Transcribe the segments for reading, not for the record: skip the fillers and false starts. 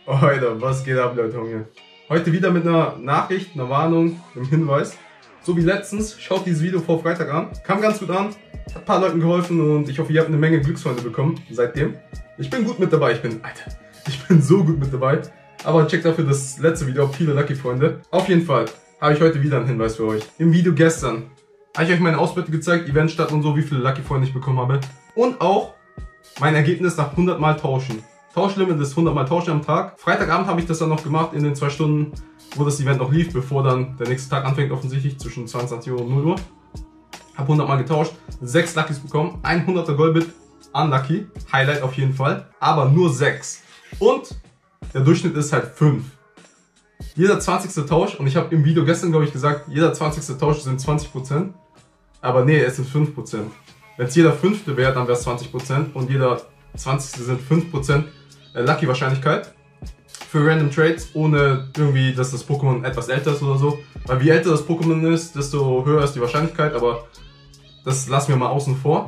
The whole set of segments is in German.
Oh, Alter, was geht ab, Leute? Junge? Heute wieder mit einer Nachricht, einer Warnung, einem Hinweis. So wie letztens, schaut dieses Video vor Freitag an. Kam ganz gut an, hat ein paar Leuten geholfen und ich hoffe, ihr habt eine Menge Glücksfreunde bekommen seitdem. Ich bin gut mit dabei, ich bin so gut mit dabei. Aber checkt dafür das letzte Video, viele Lucky Freunde. Auf jeden Fall habe ich heute wieder einen Hinweis für euch. Im Video gestern habe ich euch meine Ausbeute gezeigt, Eventstadt und so, wie viele Lucky Freunde ich bekommen habe. Und auch mein Ergebnis nach 100 Mal Tauschen. Tauschlimit ist 100 Mal Tauschen am Tag. Freitagabend habe ich das dann noch gemacht in den 2 Stunden, wo das Event noch lief, bevor dann der nächste Tag anfängt, offensichtlich zwischen 22 Uhr und 0 Uhr. Habe 100 Mal getauscht, 6 Luckys bekommen, 100er Goldbit, unlucky, Highlight auf jeden Fall, aber nur 6. Und der Durchschnitt ist halt 5. Jeder 20. Tausch, und ich habe im Video gestern, glaube ich, gesagt, jeder 20. Tausch sind 20%. Aber nee, es sind 5%. Wenn es jeder 5. wäre, dann wäre es 20% und jeder 20. sind 5% Lucky Wahrscheinlichkeit für Random Trades, ohne irgendwie, dass das Pokémon etwas älter ist oder so. Weil wie älter das Pokémon ist, desto höher ist die Wahrscheinlichkeit, aber das lassen wir mal außen vor.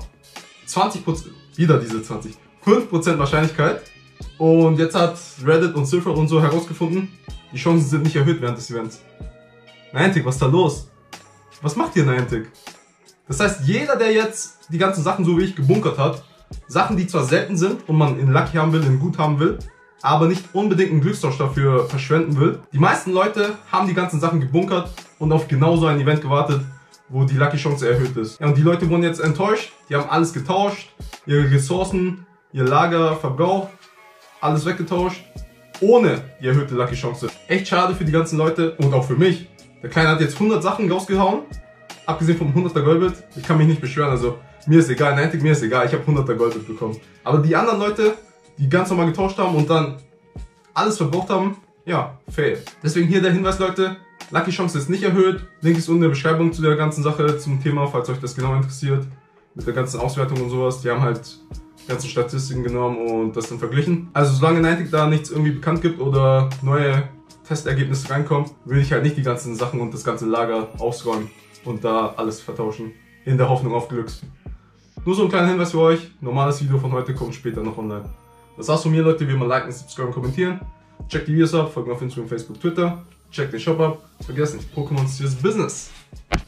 20%, wieder diese 20, 5% Wahrscheinlichkeit. Und jetzt hat Reddit und Silver und so herausgefunden, die Chancen sind nicht erhöht während des Events. Niantic, was ist da los? Was macht ihr, Niantic? Das heißt, jeder, der jetzt die ganzen Sachen so wie ich gebunkert hat, Sachen, die zwar selten sind und man in Lucky haben will, in Gut haben will, aber nicht unbedingt einen Glückstausch dafür verschwenden will. Die meisten Leute haben die ganzen Sachen gebunkert und auf genau so ein Event gewartet, wo die Lucky-Chance erhöht ist. Ja, und die Leute wurden jetzt enttäuscht, die haben alles getauscht, ihre Ressourcen, ihr Lager, Verbrauch, alles weggetauscht, ohne die erhöhte Lucky-Chance. Echt schade für die ganzen Leute und auch für mich. Der Kleine hat jetzt 100 Sachen rausgehauen, abgesehen vom 100er Goldbit. Ich kann mich nicht beschweren, also mir ist egal, Niantic, mir ist egal, ich habe 100er Goldbit bekommen. Aber die anderen Leute, die ganz normal getauscht haben und dann alles verbraucht haben, ja, fail. Deswegen hier der Hinweis, Leute, Lucky Chance ist nicht erhöht. Link ist unten in der Beschreibung zu der ganzen Sache, zum Thema, falls euch das genau interessiert. Mit der ganzen Auswertung und sowas. Die haben halt die ganzen Statistiken genommen und das dann verglichen. Also solange Niantic da nichts irgendwie bekannt gibt oder neue Testergebnisse reinkommen, will ich halt nicht die ganzen Sachen und das ganze Lager ausräumen und da alles vertauschen. In der Hoffnung auf Glücks. Nur so ein kleiner Hinweis für euch. Normales Video von heute kommt später noch online. Das war's von mir, Leute. Wie immer liken, subscriben, kommentieren. Checkt die Videos ab, folgt mir auf Instagram, Facebook, Twitter. Checkt den Shop ab. Vergesst nicht, Pokémon ist Business.